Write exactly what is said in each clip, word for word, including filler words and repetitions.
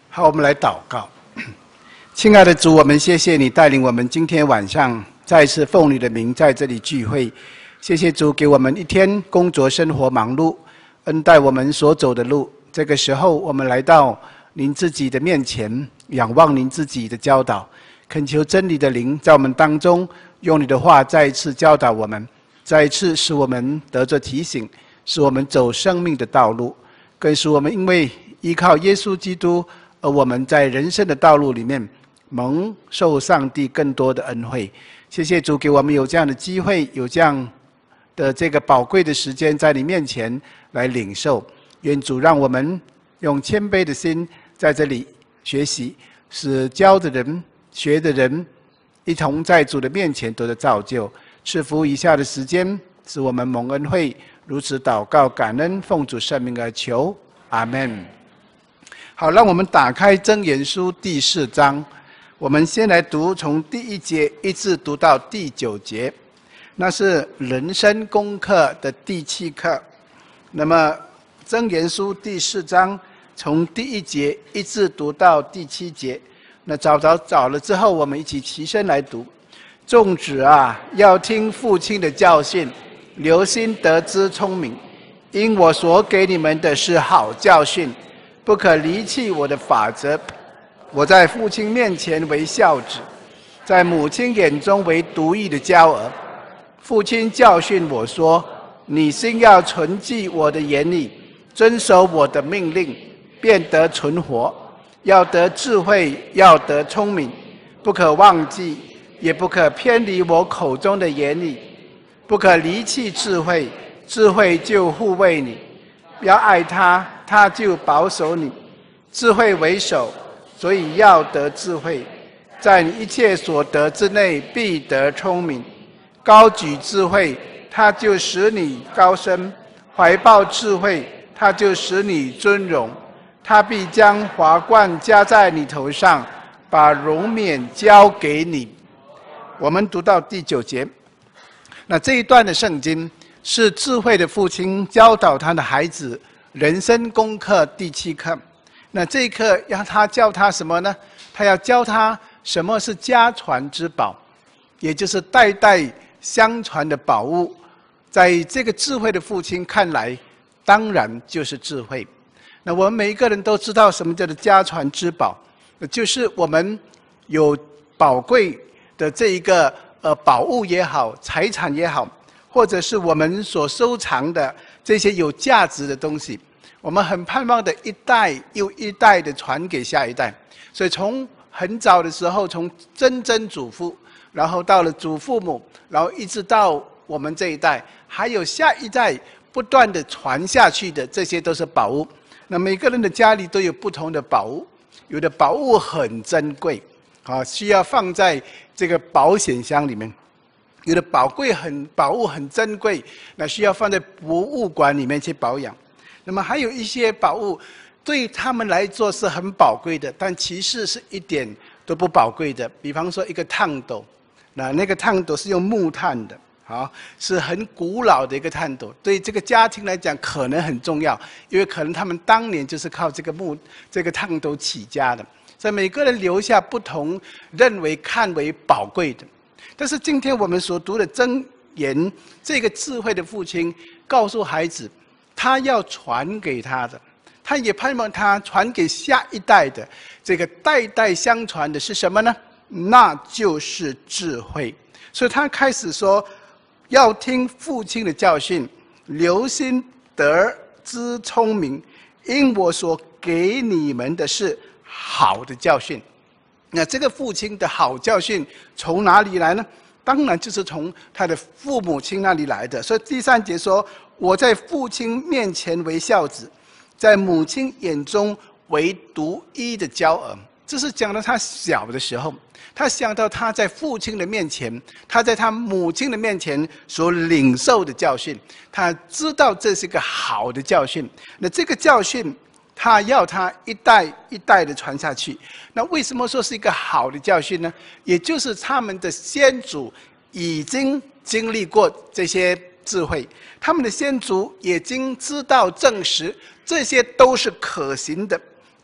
好，我们来祷告。亲爱的主，我们谢谢你带领我们今天晚上再次奉你的名在这里聚会。谢谢主给我们一天工作生活忙碌，恩待我们所走的路。这个时候，我们来到您自己的面前，仰望您自己的教导，恳求真理的灵在我们当中，用你的话再一次教导我们，再一次使我们得着提醒，使我们走生命的道路，更使我们因为依靠耶稣基督，而我们在人生的道路里面蒙受上帝更多的恩惠。谢谢主给我们有这样的机会，有这样的这个宝贵的时间在你面前来领受。愿主让我们用谦卑的心在这里学习，使教的人、学的人一同在主的面前得到造就。赐福以下的时间，使我们蒙恩惠。如此祷告感恩，奉主圣名而求，阿们。好，让我们打开箴言书第四章，我们先来读从第一节一直读到第九节，那是人生功课的第七课。那么箴言书第四章从第一节一直读到第七节，那找找找了之后，我们一起起身来读。众子啊，要听父亲的教训，留心得知聪明，因我所给你们的是好教训，不可离弃我的法则。我在父亲面前为孝子，在母亲眼中为独一的娇儿。父亲教训我说：你心要存记我的言语，遵守我的命令，便得存活。要得智慧，要得聪明，不可忘记，也不可偏离我口中的言语。不可离弃智慧，智慧就护卫你；要爱他，他就保守你。智慧为首，所以要得智慧。在你一切所得之内，必得聪明。高举智慧，他就使你高升；怀抱智慧，他就使你尊荣。他必将华冠加在你头上，把荣冕交给你。我们读到第九节。那这一段的圣经是智慧的父亲教导他的孩子人生功课第七课。那这一课要他教他什么呢？他要教他什么是家传之宝，也就是代代相传的宝物。在这个智慧的父亲看来，当然就是智慧。那我们每一个人都知道什么叫做家传之宝，就是我们有宝贵的这一个呃宝物也好，财产也好，或者是我们所收藏的这些有价值的东西，我们很盼望的一代又一代的传给下一代。所以从很早的时候，从曾曾祖父，然后到了祖父母，然后一直到我们这一代，还有下一代不断的传下去的，这些都是宝物。那每个人的家里都有不同的宝物，有的宝物很珍贵，啊，需要放在这个保险箱里面；有的宝贵很宝物很珍贵，那需要放在博物馆里面去保养。那么还有一些宝物，对他们来说是很宝贵的，但其实是一点都不宝贵的。比方说一个熨斗，那那个熨斗是用木炭的。好，是很古老的一个熨斗，对这个家庭来讲可能很重要，因为可能他们当年就是靠这个木这个熨斗起家的。所以每个人留下不同认为看为宝贵的。但是今天我们所读的箴言，这个智慧的父亲告诉孩子，他要传给他的，他也盼望他传给下一代的，这个代代相传的是什么呢？那就是智慧。所以他开始说，要听父亲的教训，留心得知聪明，因我所给你们的是好的教训。那这个父亲的好教训从哪里来呢？当然就是从他的父母亲那里来的。所以第三节说，我在父亲面前为孝子，在母亲眼中为独一的娇儿。这是讲到他小的时候，他想到他在父亲的面前，他在他母亲的面前所领受的教训，他知道这是一个好的教训。那这个教训，他要他一代一代的传下去。那为什么说是一个好的教训呢？也就是他们的先祖已经经历过这些智慧，他们的先祖已经知道证实这些都是可行的，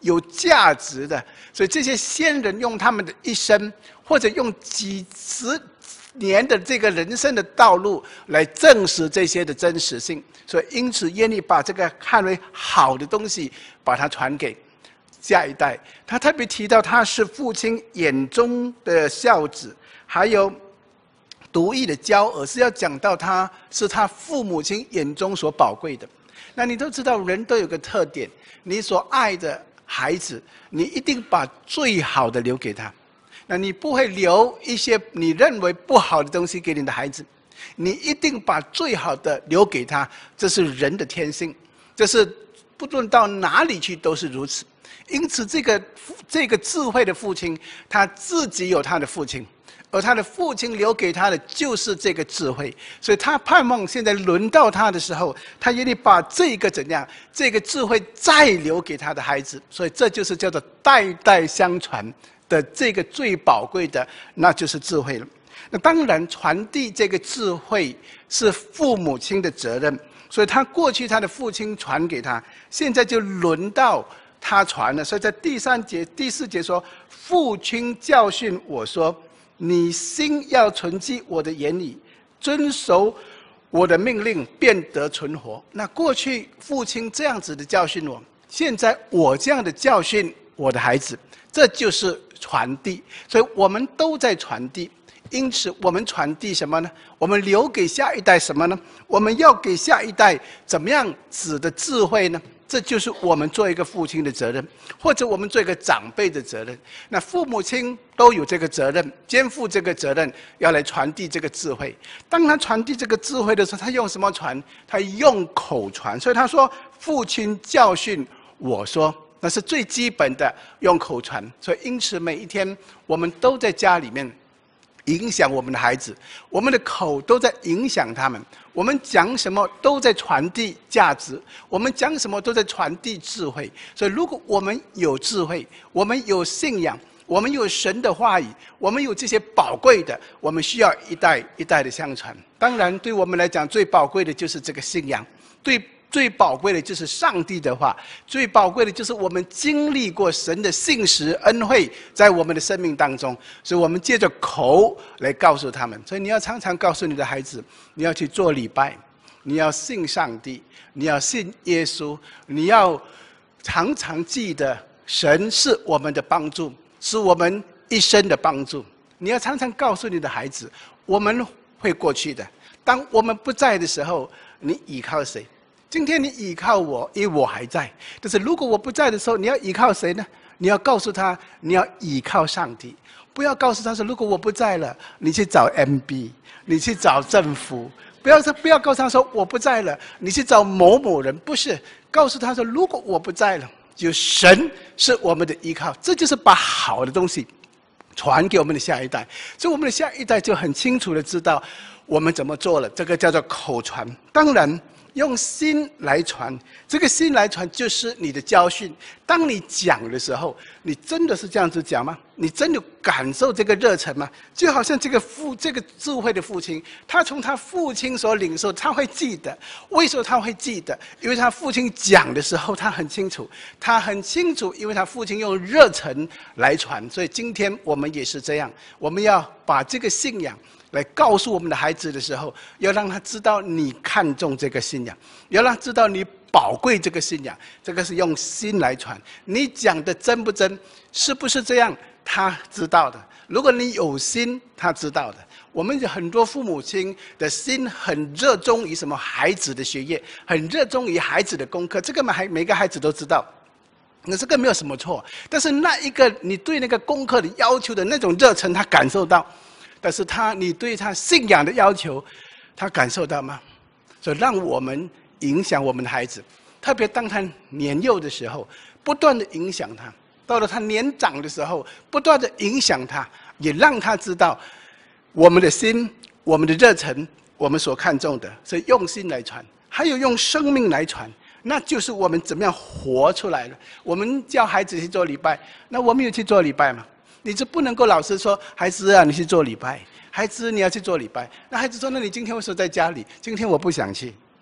有价值的。所以这些先人用他们的一生，或者用几十年的这个人生的道路来证实这些的真实性。所以因此愿意把这个看为好的东西，把它传给下一代。他特别提到他是父亲眼中的孝子，还有独一的骄儿，是要讲到他是他父母亲眼中所宝贵的。那你都知道，人都有个特点，你所爱的孩子，你一定把最好的留给他。那你不会留一些你认为不好的东西给你的孩子，你一定把最好的留给他，这是人的天性，这是不论到哪里去都是如此。因此，这个这个智慧的父亲，他自己有他的父亲，而他的父亲留给他的就是这个智慧，所以他盼望现在轮到他的时候，他愿意把这个怎样，这个智慧再留给他的孩子，所以这就是叫做代代相传的这个最宝贵的，那就是智慧了。那当然，传递这个智慧是父母亲的责任，所以他过去他的父亲传给他，现在就轮到他传了。所以在第三节、第四节说：“父亲教训我说，你心要存记我的言语，遵守我的命令，便得存活。”那过去父亲这样子的教训我，现在我这样的教训我的孩子，这就是传递。所以我们都在传递。因此，我们传递什么呢？我们留给下一代什么呢？我们要给下一代怎么样子的智慧呢？这就是我们做一个父亲的责任，或者我们做一个长辈的责任。那父母亲都有这个责任，肩负这个责任，要来传递这个智慧。当他传递这个智慧的时候，他用什么传？他用口传。所以他说：“父亲教训我说。”那是最基本的，用口传。所以因此，每一天我们都在家里面影响我们的孩子，我们的口都在影响他们。我们讲什么都在传递价值，我们讲什么都在传递智慧。所以，如果我们有智慧，我们有信仰，我们有神的话语，我们有这些宝贵的，我们需要一代一代的相传。当然，对我们来讲，最宝贵的就是这个信仰。对。最宝贵的就是上帝的话，最宝贵的就是我们经历过神的信实恩惠在我们的生命当中，所以我们借着口来告诉他们。所以你要常常告诉你的孩子，你要去做礼拜，你要信上帝，你要信耶稣，你要常常记得神是我们的帮助，是我们一生的帮助。你要常常告诉你的孩子，我们会过去的。当我们不在的时候，你依靠谁？今天你依靠我，因为我还在。但是如果我不在的时候，你要依靠谁呢？你要告诉他，你要依靠上帝。不要告诉他说，如果我不在了，你去找 M B， 你去找政府。不要说，不要告诉他说我不在了，你去找某某人。不是，告诉他说，如果我不在了，就神是我们的依靠。这就是把好的东西传给我们的下一代，所以我们的下一代就很清楚的知道我们怎么做了。这个叫做口传。当然。用心来传，这个心来传就是你的教训。当你讲的时候，你真的是这样子讲吗？你真的感受这个热忱吗？就好像这个父，这个智慧的父亲，他从他父亲所领受，他会记得。为什么他会记得？因为他父亲讲的时候，他很清楚，他很清楚，因为他父亲用热忱来传。所以今天我们也是这样，我们要把这个信仰来告诉我们的孩子的时候，要让他知道你看重这个信仰，要让他知道你宝贵这个信仰。这个是用心来传。你讲的真不真，是不是这样？他知道的。如果你有心，他知道的。我们很多父母亲的心很热衷于什么孩子的学业，很热衷于孩子的功课，这个每每个孩子都知道。那这个没有什么错，但是那一个你对那个功课的要求的那种热忱，他感受到。但是他，你对他信仰的要求，他感受到吗？所以让我们影响我们的孩子，特别当他年幼的时候，不断的影响他；到了他年长的时候，不断的影响他，也让他知道我们的心、我们的热忱、我们所看重的，所以用心来传，还有用生命来传，那就是我们怎么样活出来了。我们叫孩子去做礼拜，那我们有去做礼拜吗？你就不能够老是说，孩子啊，你去做礼拜，孩子你要去做礼拜。那孩子说，那你今天为什么在家里？今天我不想去。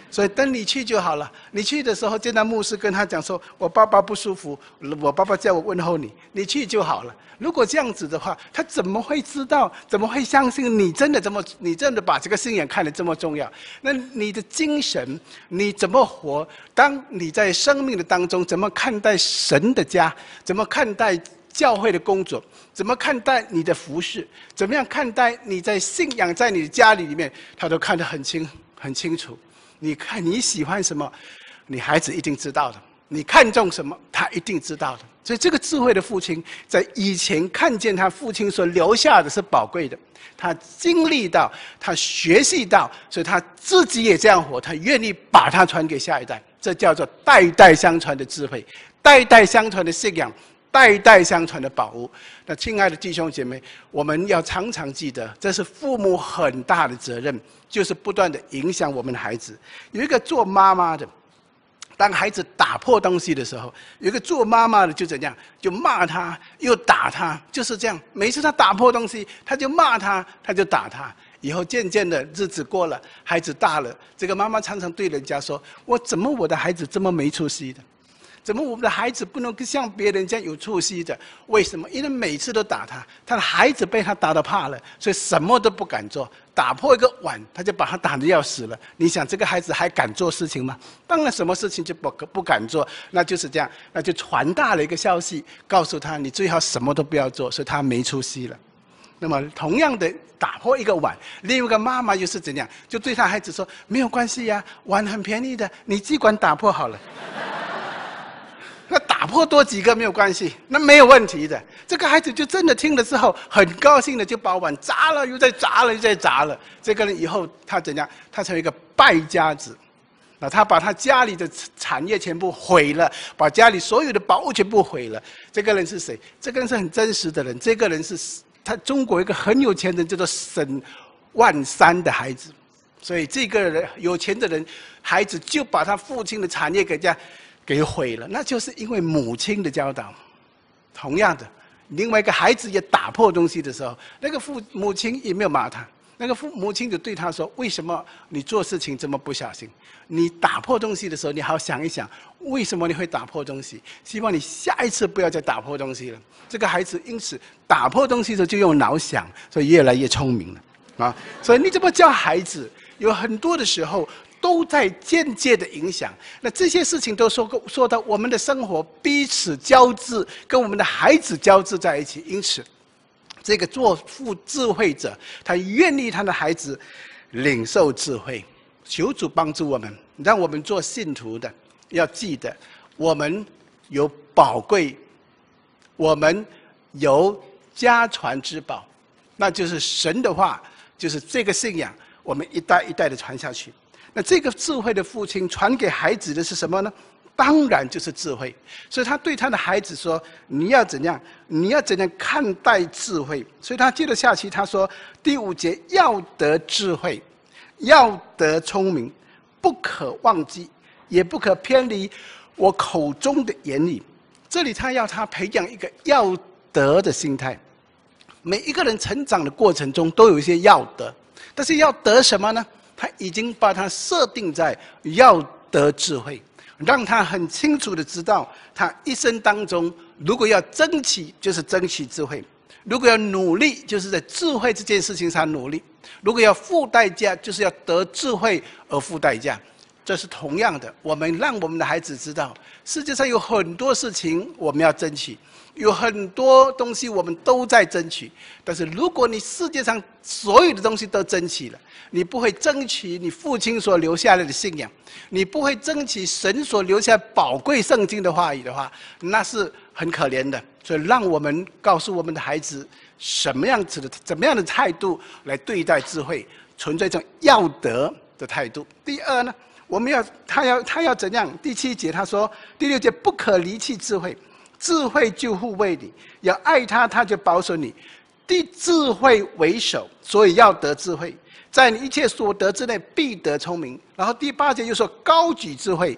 所以等你去就好了。你去的时候见到牧师，跟他讲说：“我爸爸不舒服，我爸爸叫我问候你，你去就好了。”如果这样子的话，他怎么会知道？怎么会相信你真的这么？你真的把这个信仰看得这么重要？那你的精神，你怎么活？当你在生命的当中，怎么看待神的家？怎么看待教会的工作？怎么看待你的服事？怎么样看待你在信仰在你的家里里面？他都看得很清很清楚。你看你喜欢什么，你孩子一定知道的；你看重什么，他一定知道的。所以这个智慧的父亲，在以前看见他父亲所留下的是宝贵的，他经历到，他学习到，所以他自己也这样活，他愿意把它传给下一代。这叫做代代相传的智慧，代代相传的信仰，代代相传的宝物。那亲爱的弟兄姐妹，我们要常常记得，这是父母很大的责任，就是不断的影响我们的孩子。有一个做妈妈的，当孩子打破东西的时候，有一个做妈妈的就怎样，就骂他，又打他，就是这样。每次他打破东西，他就骂他，他就打他。以后渐渐的日子过了，孩子大了，这个妈妈常常对人家说：“我怎么我的孩子这么没出息的？怎么我们的孩子不能像别人这样有出息的？为什么？因为每次都打他，他的孩子被他打得怕了，所以什么都不敢做。打破一个碗，他就把他打得要死了。你想这个孩子还敢做事情吗？当然，什么事情就不不敢做，那就是这样，那就传达了一个消息，告诉他你最好什么都不要做，所以他没出息了。那么同样的，打破一个碗，另一个妈妈又是怎样？就对他孩子说：没有关系呀，碗很便宜的，你尽管打破好了。那打破多几个没有关系，那没有问题的。这个孩子就真的听了之后，很高兴的就把碗砸了，又再砸了，又再砸了。这个人以后他怎样？他成为一个败家子。那他把他家里的产业全部毁了，把家里所有的宝物全部毁了。这个人是谁？这个人是很真实的人。这个人是他中国一个很有钱人，叫做沈万三的孩子。所以这个人有钱的人，孩子就把他父亲的产业给这样。给毁了，那就是因为母亲的教导。同样的，另外一个孩子也打破东西的时候，那个父母亲也没有骂他，那个父母亲就对他说：“为什么你做事情这么不小心？你打破东西的时候，你好好想一想，为什么你会打破东西？希望你下一次不要再打破东西了。”这个孩子因此打破东西的时候就用脑想，所以越来越聪明了啊！所以你怎么教孩子？有很多的时候。都在间接的影响，那这些事情都说说到我们的生活彼此交织，跟我们的孩子交织在一起。因此，这个做父智慧者，他愿意他的孩子领受智慧。求主帮助我们，让我们做信徒的要记得，我们有宝贵，我们有家传之宝，那就是神的话，就是这个信仰，我们一代一代的传下去。那这个智慧的父亲传给孩子的是什么呢？当然就是智慧。所以他对他的孩子说：“你要怎样？你要怎样看待智慧？”所以他接着下去，他说：“第五节要得智慧，要得聪明，不可忘记，也不可偏离我口中的言语。”这里他要他培养一个要得的心态。每一个人成长的过程中都有一些要得，但是要得什么呢？他已经把它设定在要得智慧，让他很清楚的知道，他一生当中如果要争取，就是争取智慧；如果要努力，就是在智慧这件事情上努力；如果要付代价，就是要得智慧而付代价。这是同样的，我们让我们的孩子知道，世界上有很多事情我们要争取。有很多东西我们都在争取，但是如果你世界上所有的东西都争取了，你不会争取你父亲所留下来的信仰，你不会争取神所留下宝贵圣经的话语的话，那是很可怜的。所以让我们告诉我们的孩子，什么样子的、怎么样的态度来对待智慧，存在一种要得的态度。第二呢，我们要他要他要怎样？第七节他说，第六节不可离弃智慧。智慧就护卫你，要爱他，他就保守你。以智慧为首，所以要得智慧，在你一切所得之内必得聪明。然后第八节又说，高举智慧，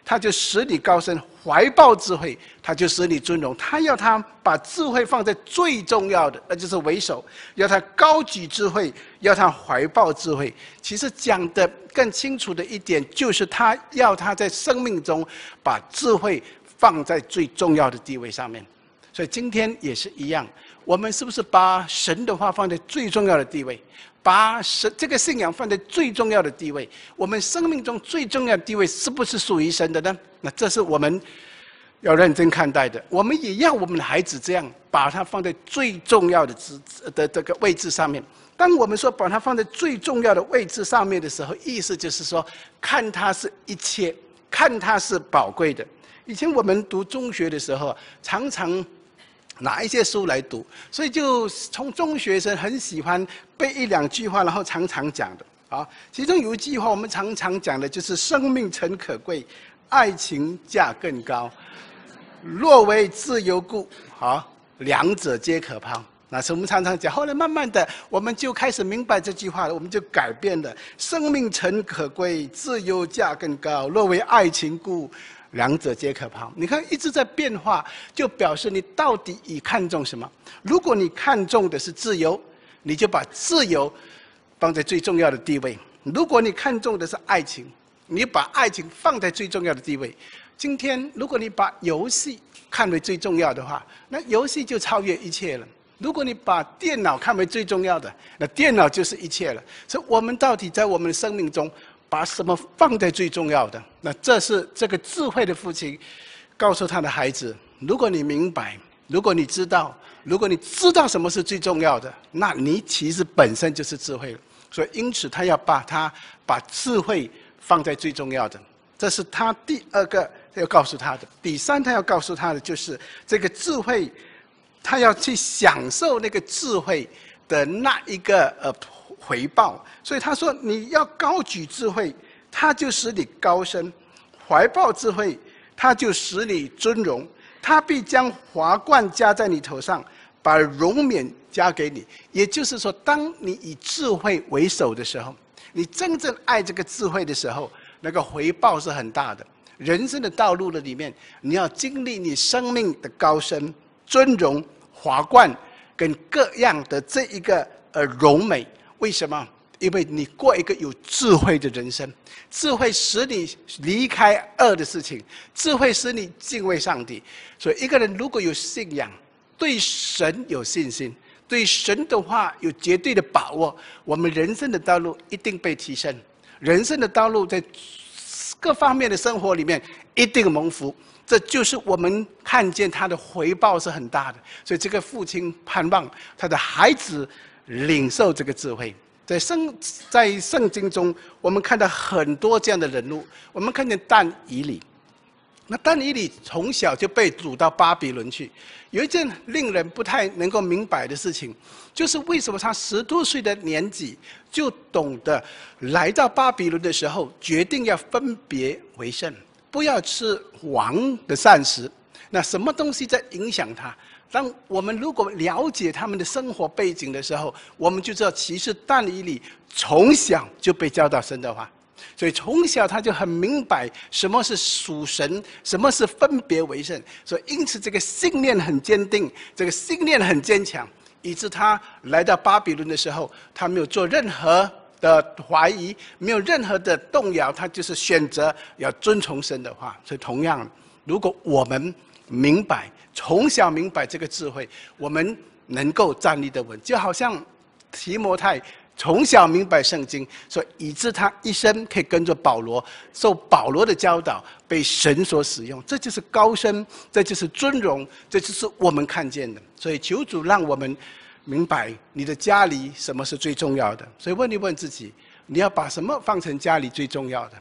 他就使你高升；怀抱智慧，他就使你尊荣。他要他把智慧放在最重要的，那就是为首；要他高举智慧，要他怀抱智慧。其实讲的更清楚的一点，就是他要他在生命中把智慧放在最重要的地位上面。所以今天也是一样，我们是不是把神的话放在最重要的地位？把神这个信仰放在最重要的地位，我们生命中最重要的地位是不是属于神的呢？那这是我们要认真看待的。我们也要我们的孩子这样，把它放在最重要的之的这个位置上面。当我们说把它放在最重要的位置上面的时候，意思就是说，看它是一切，看它是宝贵的。以前我们读中学的时候，常常拿一些书来读，所以就从中学生很喜欢背一两句话，然后常常讲的啊。其中有一句话我们常常讲的就是“生命诚可贵，爱情价更高。若为自由故，啊，两者皆可抛。”那是我们常常讲。后来慢慢的，我们就开始明白这句话了，我们就改变了：“生命诚可贵，自由价更高。若为爱情故，两者皆可抛。”你看，一直在变化，就表示你到底以看重什么？如果你看重的是自由，你就把自由放在最重要的地位；如果你看重的是爱情，你把爱情放在最重要的地位。今天，如果你把游戏看为最重要的话，那游戏就超越一切了。如果你把电脑看为最重要的，那电脑就是一切了。所以，我们到底在我们的生命中，把什么放在最重要的？那这是这个智慧的父亲告诉他的孩子：如果你明白，如果你知道，如果你知道什么是最重要的，那你其实本身就是智慧了。所以，因此他要把他把智慧放在最重要的。这是他第二个要告诉他的。第三，他要告诉他的就是这个智慧，他要去享受那个智慧的那一个呃回报。所以他说，你要高举智慧，它就使你高升；怀抱智慧，它就使你尊荣。他必将华冠加在你头上，把荣冕加给你。也就是说，当你以智慧为首的时候，你真正爱这个智慧的时候，那个回报是很大的。人生的道路的里面，你要经历你生命的高升、尊荣、华冠跟各样的这一个呃荣美。为什么？因为你过一个有智慧的人生，智慧使你离开恶的事情，智慧使你敬畏上帝。所以，一个人如果有信仰，对神有信心，对神的话有绝对的把握，我们人生的道路一定被提升，人生的道路在各方面的生活里面一定蒙福。这就是我们看见他的回报是很大的。所以，这个父亲盼望他的孩子领受这个智慧。在圣在圣经中，我们看到很多这样的人物。我们看见但以理，那但以理从小就被掳到巴比伦去。有一件令人不太能够明白的事情，就是为什么他十多岁的年纪就懂得来到巴比伦的时候，决定要分别为圣，不要吃王的膳食。那什么东西在影响他？当我们如果了解他们的生活背景的时候，我们就知道，其实但以理从小就被教导神的话，所以从小他就很明白什么是属神，什么是分别为圣。所以因此这个信念很坚定，这个信念很坚强，以致他来到巴比伦的时候，他没有做任何的怀疑，没有任何的动摇，他就是选择要遵从神的话。所以同样，如果我们明白，从小明白这个智慧，我们能够站立得稳。就好像提摩太从小明白圣经，所以以致他一生可以跟着保罗，受保罗的教导，被神所使用。这就是高升，这就是尊荣，这就是我们看见的。所以求主让我们明白，你的家里什么是最重要的。所以问一问自己，你要把什么放成家里最重要的？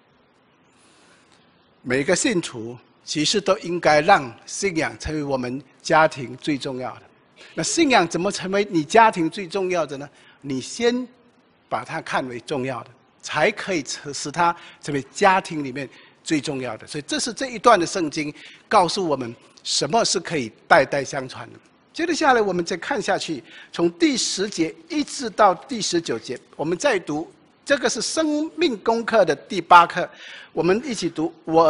每个信徒其实都应该让信仰成为我们家庭最重要的。那信仰怎么成为你家庭最重要的呢？你先把它看为重要的，才可以使它成为家庭里面最重要的。所以这是这一段的圣经告诉我们什么是可以代代相传的。接着下来我们再看下去，从第十节一直到第十九节，我们再读。这个是生命功课的第八课，我们一起读：我儿，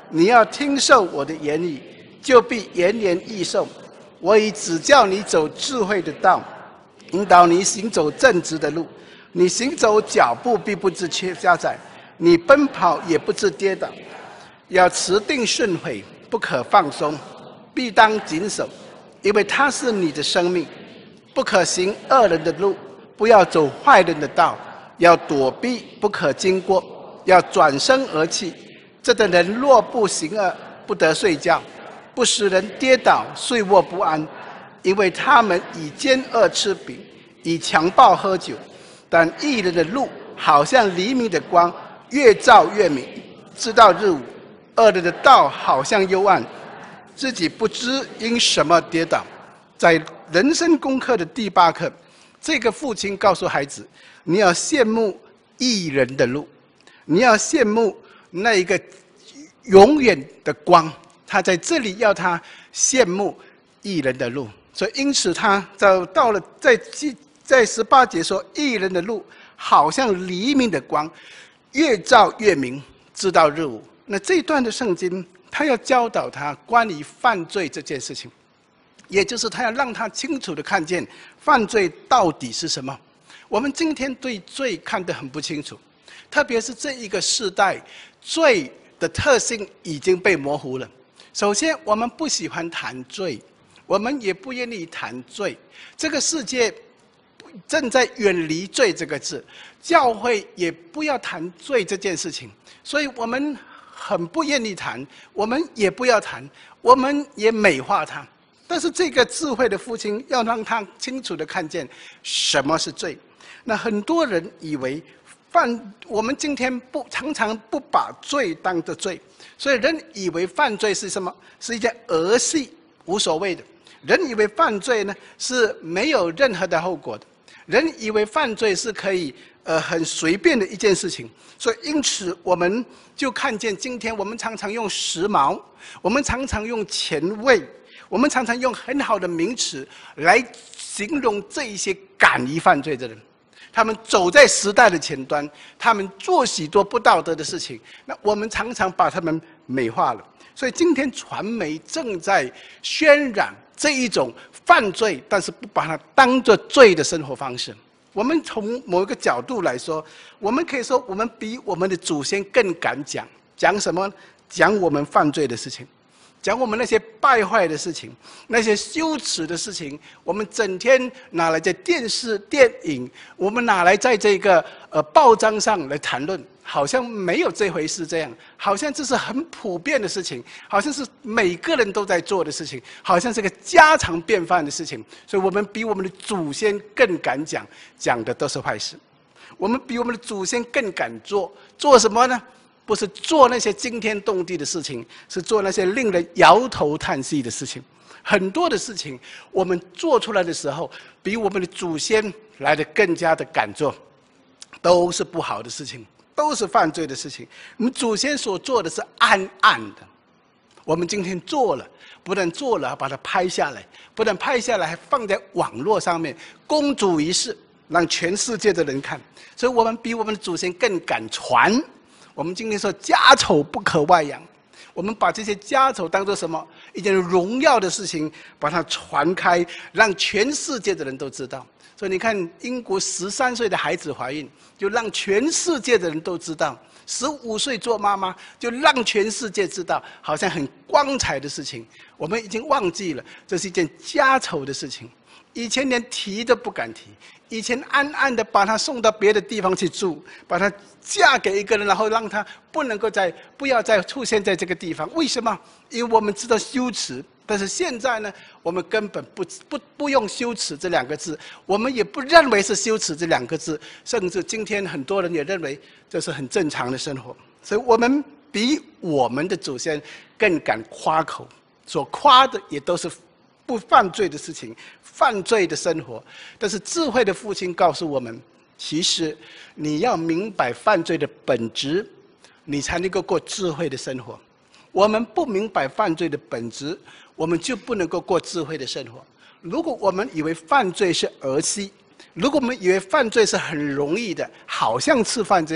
你要听受我的言语，就必延年益寿。我已指教你走智慧的道，引导你行走正直的路。你行走脚步必不致狭窄，你奔跑也不致跌倒。要持定顺悔，不可放松，必当谨守，因为它是你的生命。不可行恶人的路，不要走坏人的道，要躲避，不可经过，要转身而去。这等人若不行恶，不得睡觉，不使人跌倒，睡卧不安，因为他们以奸恶吃饼，以强暴喝酒。但义人的路好像黎明的光，越照越明，直到日午。恶人的道好像幽暗，自己不知因什么跌倒。在人生功课的第八课，这个父亲告诉孩子：你要羡慕义人的路，你要羡慕那一个永远的光。他在这里要他羡慕义人的路，所以因此他到到了在在十八节说，义人的路好像黎明的光，越照越明，直到日午。那这一段的圣经，他要教导他关于犯罪这件事情，也就是他要让他清楚的看见犯罪到底是什么。我们今天对罪看得很不清楚，特别是这一个世代，罪的特性已经被模糊了。首先，我们不喜欢谈罪，我们也不愿意谈罪。这个世界正在远离罪这个字，教会也不要谈罪这件事情，所以我们很不愿意谈，我们也不要谈，我们也美化它。但是这个智慧的父亲要让他清楚的看见什么是罪。那很多人以为犯，我们今天不常常不把罪当作罪，所以人以为犯罪是什么？是一件儿戏，无所谓的。人以为犯罪呢是没有任何的后果的，人以为犯罪是可以呃很随便的一件事情，所以因此我们就看见今天我们常常用时髦，我们常常用前卫，我们常常用很好的名词来形容这一些敢于犯罪的人。他们走在时代的前端，他们做许多不道德的事情，那我们常常把他们美化了。所以今天传媒正在渲染这一种犯罪，但是不把它当作罪的生活方式。我们从某一个角度来说，我们可以说我们比我们的祖先更敢讲，讲什么？讲我们犯罪的事情，讲我们那些败坏的事情，那些羞耻的事情，我们整天拿来在电视、电影，我们拿来在这个呃报章上来谈论，好像没有这回事这样，好像这是很普遍的事情，好像是每个人都在做的事情，好像是个家常便饭的事情。所以我们比我们的祖先更敢讲，讲的都是坏事。我们比我们的祖先更敢做，做什么呢？不是做那些惊天动地的事情，是做那些令人摇头叹息的事情。很多的事情我们做出来的时候，比我们的祖先来的更加的敢做，都是不好的事情，都是犯罪的事情。我们祖先所做的是暗暗的，我们今天做了，不但做了，把它拍下来，不但拍下来，还放在网络上面，公诸于世，让全世界的人看。所以我们比我们的祖先更敢传。我们今天说家丑不可外扬，我们把这些家丑当作什么？一件荣耀的事情，把它传开，让全世界的人都知道。所以你看，英国十三岁的孩子怀孕，就让全世界的人都知道；十五岁做妈妈，就让全世界知道，好像很光彩的事情。我们已经忘记了，这是一件家丑的事情。以前连提都不敢提，以前暗暗的把她送到别的地方去住，把她嫁给一个人，然后让她不能够再不要再出现在这个地方。为什么？因为我们知道羞耻，但是现在呢，我们根本不不不用羞耻这两个字，我们也不认为是羞耻这两个字，甚至今天很多人也认为这是很正常的生活。所以我们比我们的祖先更敢夸口，所夸的也都是不犯罪的事情，犯罪的生活。但是智慧的父亲告诉我们，其实你要明白犯罪的本质，你才能够过智慧的生活。我们不明白犯罪的本质，我们就不能够过智慧的生活。如果我们以为犯罪是儿戏，如果我们以为犯罪是很容易的，好像吃饭这样，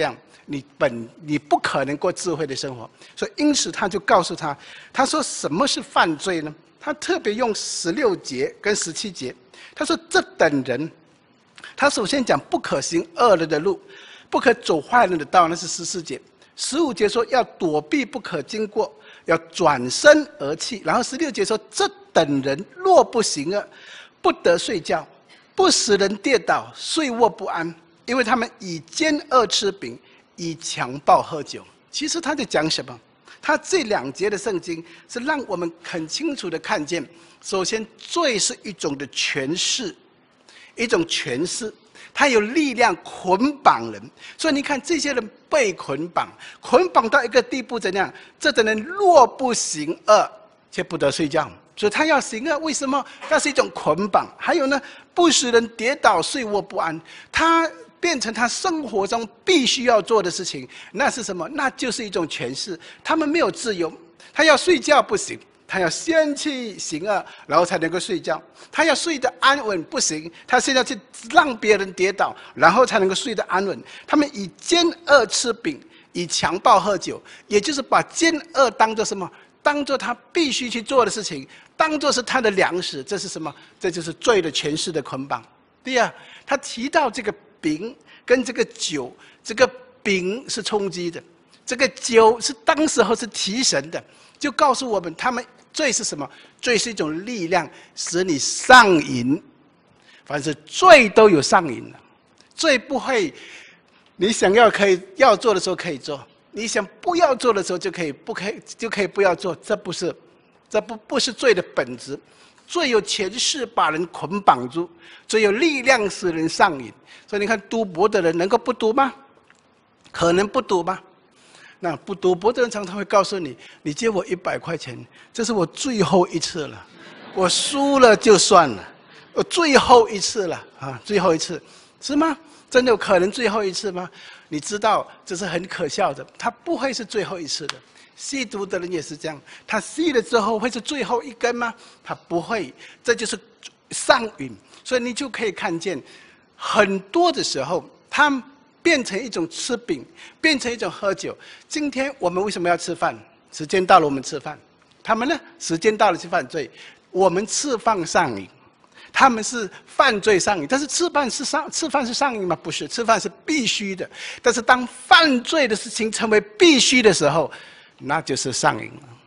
你本你不可能过智慧的生活。所以因此他就告诉他，他说什么是犯罪呢？他特别用十六节跟十七节，他说这等人，他首先讲不可行恶人的路，不可走坏人的道，那是十四节。十五节说要躲避不可经过，要转身而去。然后十六节说这等人若不行恶，不得睡觉，不使人跌倒，睡卧不安，因为他们以奸恶吃饼，以强暴喝酒。其实他在讲什么？他这两节的圣经是让我们很清楚的看见，首先罪是一种的权势，一种权势，它有力量捆绑人。所以你看这些人被捆绑，捆绑到一个地步怎样？这等人若不行恶，却不得睡觉。所以他要行恶，为什么？那是一种捆绑。还有呢，不使人跌倒，睡卧不安。他变成他生活中必须要做的事情，那是什么？那就是一种权势。他们没有自由，他要睡觉不行，他要先去行恶，然后才能够睡觉。他要睡得安稳不行，他现在去让别人跌倒，然后才能够睡得安稳。他们以奸恶吃饼，以强暴喝酒，也就是把奸恶当作什么？当作他必须去做的事情，当作是他的粮食。这是什么？这就是罪的权势的捆绑。第二，他提到这个饼跟这个酒，这个饼是充饥的，这个酒是当时候是提神的，就告诉我们，他们罪是什么？罪是一种力量，使你上瘾。凡是罪都有上瘾的，罪不会，你想要可以要做的时候可以做，你想不要做的时候就可以不可以就可以不要做，这不是，这不不是罪的本质。罪有权势把人捆绑住，罪有力量使人上瘾。所以你看，赌博的人能够不赌吗？可能不赌吗？那不赌博的人常常会告诉你：“你借我一百块钱，这是我最后一次了，我输了就算了，我最后一次了啊，最后一次，是吗？真的有可能最后一次吗？你知道这是很可笑的，他不会是最后一次的。吸毒的人也是这样，他吸了之后会是最后一根吗？他不会，这就是上瘾。所以你就可以看见，很多的时候，他变成一种吃饼，变成一种喝酒。今天我们为什么要吃饭？时间到了，我们吃饭。他们呢？时间到了去犯罪。我们吃饭上瘾，他们是犯罪上瘾。但是吃饭是上吃饭是上瘾吗？不是，吃饭是必须的。但是当犯罪的事情成为必须的时候，那就是上瘾了。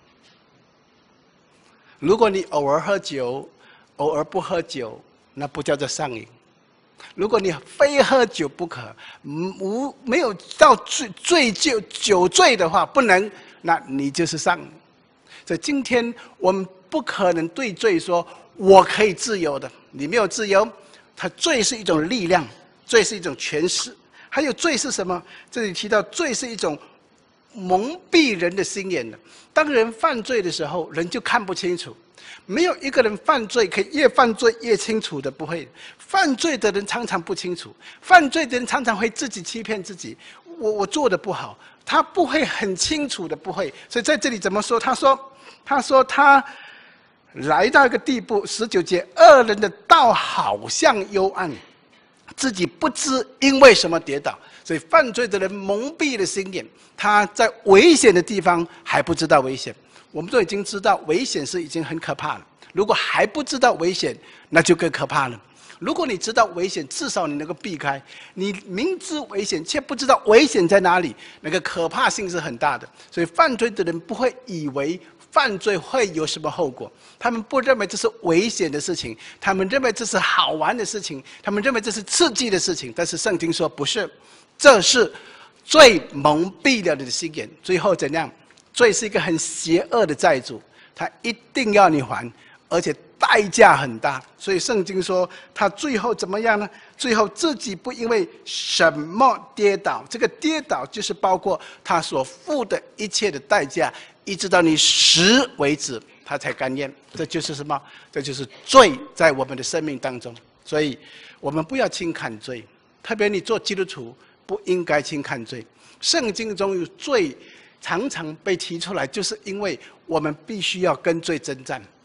如果你偶尔喝酒，偶尔不喝酒，那不叫做上瘾。如果你非喝酒不可，无没有到醉醉酒酒醉的话不能，那你就是上瘾。所以今天我们不可能对罪说我可以自由的，你没有自由。它罪是一种力量，罪是一种权势，还有罪是什么？这里提到罪是一种蒙蔽人的心眼的。当人犯罪的时候，人就看不清楚。没有一个人犯罪可以越犯罪越清楚的，不会。犯罪的人常常不清楚，犯罪的人常常会自己欺骗自己。我我做的不好，他不会很清楚的，不会。所以在这里怎么说？他说，他说他来到一个地步，十九节，恶人的道好像幽暗，自己不知因为什么跌倒。所以犯罪的人蒙蔽了心眼，他在危险的地方还不知道危险。我们都已经知道危险是已经很可怕了，如果还不知道危险，那就更可怕了。如果你知道危险，至少你能够避开。你明知危险却不知道危险在哪里，那个可怕性是很大的。所以犯罪的人不会以为犯罪会有什么后果，他们不认为这是危险的事情，他们认为这是好玩的事情，他们认为这是刺激的事情。但是圣经说不是，这是最蒙蔽了你的心眼。最后怎样？罪是一个很邪恶的债主，他一定要你还，而且代价很大。所以圣经说他最后怎么样呢？最后自己不因为什么跌倒，这个跌倒就是包括他所付的一切的代价，一直到你死为止，他才甘愿。这就是什么？这就是罪在我们的生命当中。所以我们不要轻看罪，特别你做基督徒不应该轻看罪。圣经中有罪常常被提出来，就是因为我们必须要跟罪征战。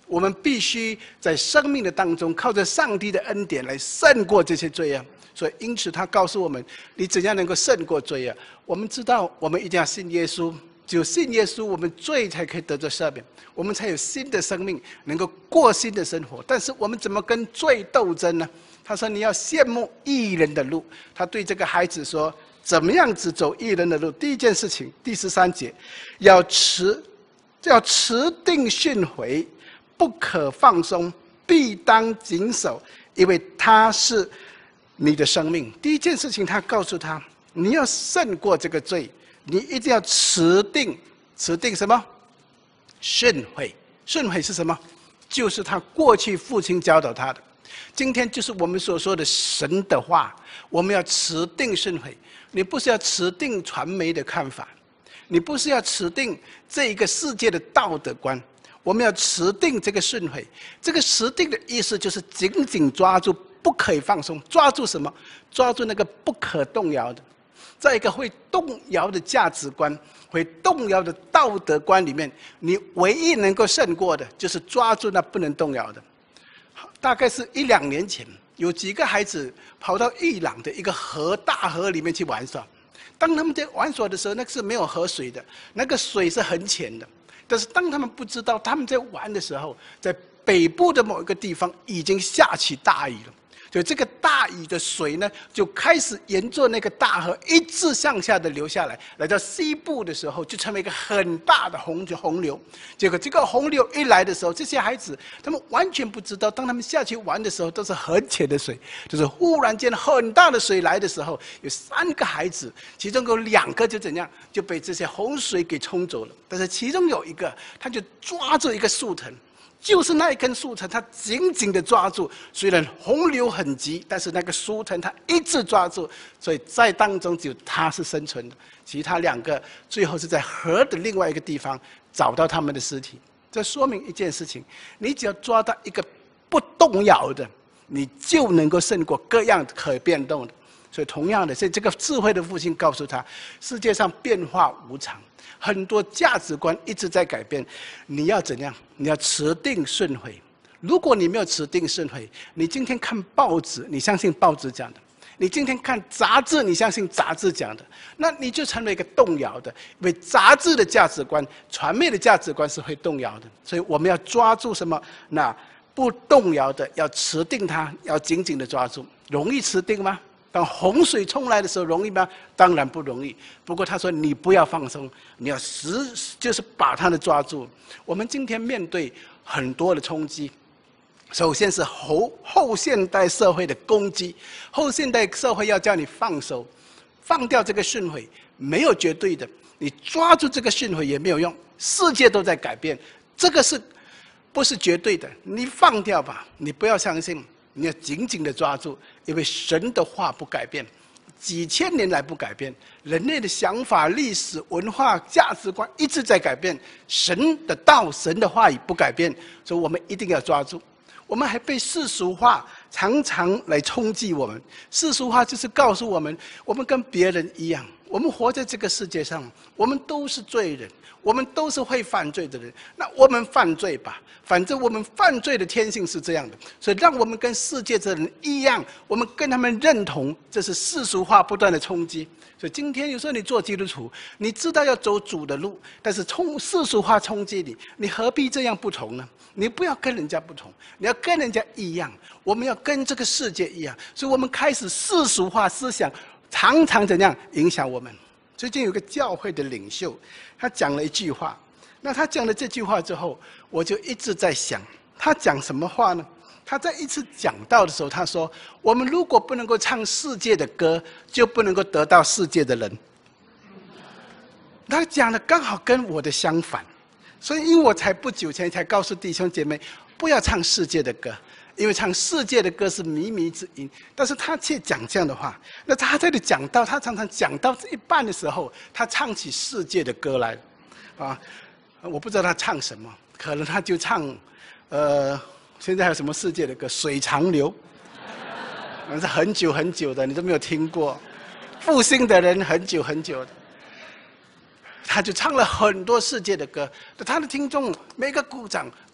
我们必须在生命的当中，靠着上帝的恩典来胜过这些罪恶。所以，因此他告诉我们，你怎样能够胜过罪恶？我们知道，我们一定要信耶稣，只有信耶稣，我们罪才可以得着赦免，我们才有新的生命，能够过新的生活。但是，我们怎么跟罪斗争呢？他说：“你要羡慕义人的路。”他对这个孩子说：“怎么样子走义人的路？第一件事情，第十三节，要持，要持定训诲。”不可放松，必当谨守，因为他是你的生命。第一件事情，他告诉他，你要胜过这个罪，你一定要持定，持定什么？训诲。训诲是什么？就是他过去父亲教导他的。今天就是我们所说的神的话，我们要持定训诲。你不是要持定传媒的看法，你不是要持定这一个世界的道德观。我们要持定这个训诲，这个持定的意思就是紧紧抓住，不可以放松。抓住什么？抓住那个不可动摇的，在一个会动摇的价值观、会动摇的道德观里面，你唯一能够胜过的，就是抓住那不能动摇的。大概是一两年前，有几个孩子跑到伊朗的一个河大河里面去玩耍。当他们在玩耍的时候，那个是没有河水的，那个水是很浅的。但是当他们不知道他们在玩的时候，在北部的某一个地方已经下起大雨了，所以这个大雨的水呢，就开始沿着那个大河一直向下的流下来，来到西部的时候，就成为一个很大的洪洪流。结果这个洪流一来的时候，这些孩子他们完全不知道，当他们下去玩的时候都是很浅的水，就是忽然间很大的水来的时候，有三个孩子，其中有两个就怎样就被这些洪水给冲走了，但是其中有一个他就抓住一个树藤。就是那一根树藤，他紧紧的抓住，虽然洪流很急，但是那个树藤他一直抓住，所以在当中只有他是生存的，其他两个最后是在河的另外一个地方找到他们的尸体。这说明一件事情：你只要抓到一个不动摇的，你就能够胜过各样可变动的。所以同样的，所以这个智慧的父亲告诉他，世界上变化无常。很多价值观一直在改变，你要怎样？你要持定顺诲。如果你没有持定顺诲，你今天看报纸，你相信报纸讲的；你今天看杂志，你相信杂志讲的，那你就成为一个动摇的。因为杂志的价值观、传媒的价值观是会动摇的，所以我们要抓住什么？那不动摇的，要持定它，要紧紧的抓住。容易持定吗？当洪水冲来的时候，容易吗？当然不容易。不过他说，你不要放松，你要实就是把它的抓住。我们今天面对很多的冲击，首先是后后现代社会的攻击，后现代社会要叫你放手，放掉这个训诲，没有绝对的，你抓住这个训诲也没有用。世界都在改变，这个是不是绝对的？你放掉吧，你不要相信。你要紧紧的抓住，因为神的话不改变，几千年来不改变，人类的想法、历史、文化、价值观一直在改变，神的道、神的话语不改变，所以我们一定要抓住。我们还被世俗化常常来冲击我们，世俗化就是告诉我们，我们跟别人一样，我们活在这个世界上，我们都是罪人，我们都是会犯罪的人，那我们犯罪吧，反正我们犯罪的天性是这样的，所以让我们跟世界的人一样，我们跟他们认同，这是世俗化不断的冲击。所以今天有时候你做基督徒，你知道要走主的路，但是冲世俗化冲击你，你何必这样不同呢？你不要跟人家不同，你要跟人家一样，我们要跟这个世界一样，所以我们开始世俗化思想，常常怎样影响我们。最近有个教会的领袖，他讲了一句话，那他讲了这句话之后，我就一直在想，他讲什么话呢？他在一次讲道的时候，他说：“我们如果不能够唱世界的歌，就不能够得到世界的人。”他讲的刚好跟我的相反，所以因为我才不久前才告诉弟兄姐妹，不要唱世界的歌，因为唱世界的歌是靡靡之音。但是他却讲这样的话，那他在这里讲到，他常常讲到这一半的时候，他唱起世界的歌来了，啊，我不知道他唱什么，可能他就唱，呃。现在还有什么世界的歌？水长流，那是很久很久的，你都没有听过。复兴的人很久很久的，他就唱了很多世界的歌，他的听众每个鼓掌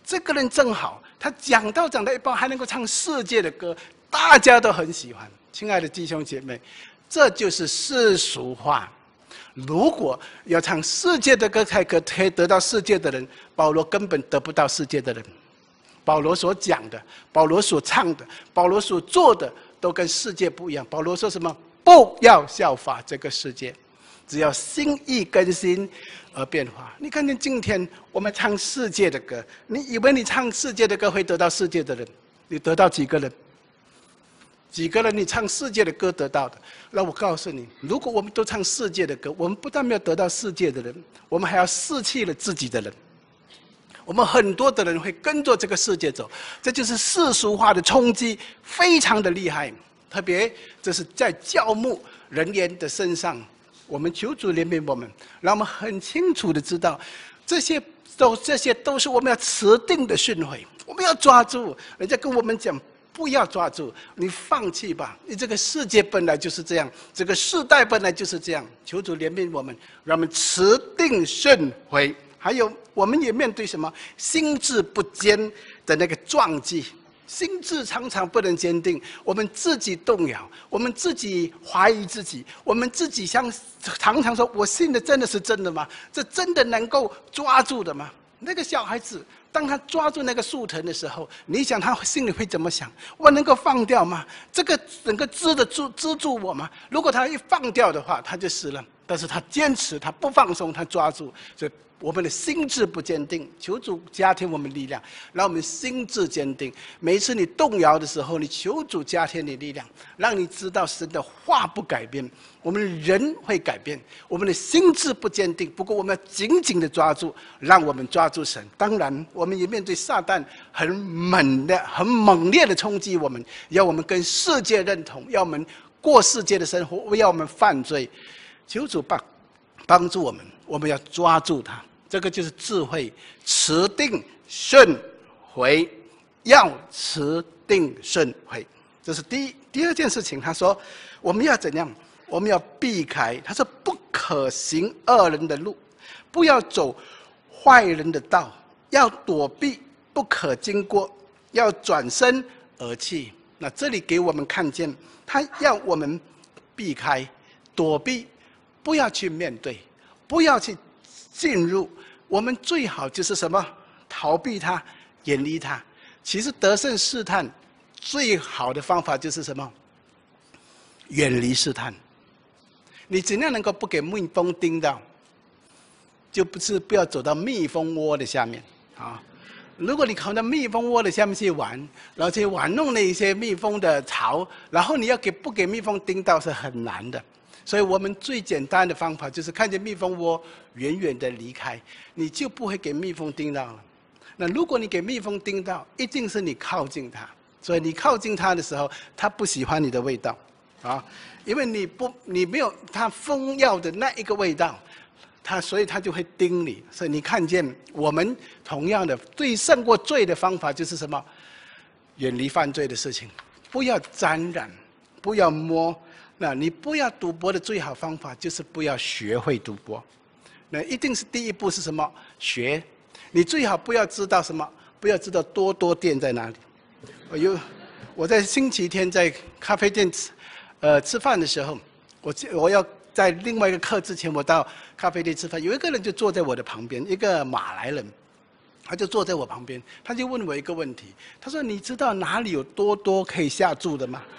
这个人正好，他讲道讲到一半还能够唱世界的歌，大家都很喜欢。亲爱的弟兄姐妹，这就是世俗化。如果要唱世界的歌才可以得到世界的人，保罗根本得不到世界的人。保罗所讲的，保罗所唱的，保罗所做的，都跟世界不一样。保罗说什么？不要效法这个世界，只要心意更新而变化。你看见今天我们唱世界的歌，你以为你唱世界的歌会得到世界的人？你得到几个人？几个人你唱世界的歌得到的？那我告诉你，如果我们都唱世界的歌，我们不但没有得到世界的人，我们还要失去了自己的人。我们很多的人会跟着这个世界走，这就是世俗化的冲击，非常的厉害。特别这是在教牧人员的身上，我们求主怜悯我们，让我们很清楚的知道，这些都这些都是我们要持定的训诲，我们要抓住。人家跟我们讲，不要抓住，你放弃吧。你这个世界本来就是这样，这个世代本来就是这样。求主怜悯我们，让我们持定训诲。还有，我们也面对什么心智不坚的那个撞击。心智常常不能坚定，我们自己动摇，我们自己怀疑自己，我们自己像常常说：“我信的真的是真的吗？这真的能够抓住的吗？”那个小孩子，当他抓住那个树藤的时候，你想他心里会怎么想？我能够放掉吗？这个整个支得住支住我吗？如果他一放掉的话，他就死了。但是他坚持，他不放松，他抓住，所以我们的心智不坚定。求主加添我们力量，让我们心智坚定。每一次你动摇的时候，你求主加添你力量，让你知道神的话不改变，我们人会改变，我们的心智不坚定。不过我们要紧紧的抓住，让我们抓住神。当然，我们也面对撒旦很猛的、很猛烈的冲击我们，要我们跟世界认同，要我们过世界的生活，要我们犯罪。求主帮帮助我们，我们要抓住它。这个就是智慧，持定顺回，要持定顺回，这是第一。第二件事情，他说我们要怎样？我们要避开。他说不可行恶人的路，不要走坏人的道，要躲避，不可经过，要转身而去。那这里给我们看见，他要我们避开、躲避。不要去面对，不要去进入。我们最好就是什么？逃避它，远离它。其实得胜试探最好的方法就是什么？远离试探。你怎样能够不给蜜蜂叮到？就不是不要走到蜜蜂窝的下面啊。如果你跑到蜜蜂窝的下面去玩，然后去玩弄那些蜜蜂的巢，然后你要给不给蜜蜂叮到是很难的。所以我们最简单的方法就是看见蜜蜂窝，远远的离开，你就不会给蜜蜂叮到了。那如果你给蜜蜂叮到，一定是你靠近它，所以你靠近它的时候，它不喜欢你的味道，啊，因为你不，你没有它蜂药的那一个味道，它所以它就会叮你。所以你看见我们同样的，最胜过罪的方法就是什么？远离犯罪的事情，不要沾染，不要摸。那你不要赌博的最好方法就是不要学会赌博，那一定是第一步是什么？学。你最好不要知道什么，不要知道多多店在哪里。我有我在星期天在咖啡店吃，呃吃饭的时候，我我要在另外一个课之前，我到咖啡店吃饭，有一个人就坐在我的旁边，一个马来人，他就坐在我旁边，他就问我一个问题，他说：“你知道哪里有多多可以下注的吗？”